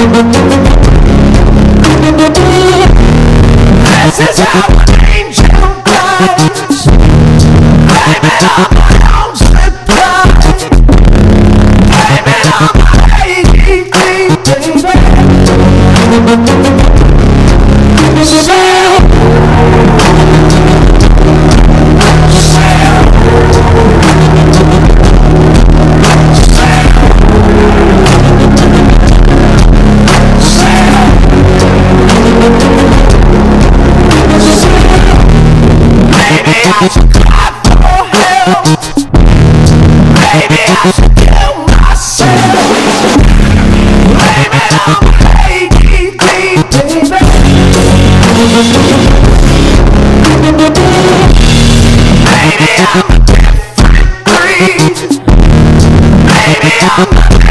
This is how an angel cries. Blaming on my own supply. Blaming on my ADD, baby. Maybe I should cry for help. Maybe I should kill myself. Blame it on my ADD, baby. Maybe I'm a different breed. Maybe I'm a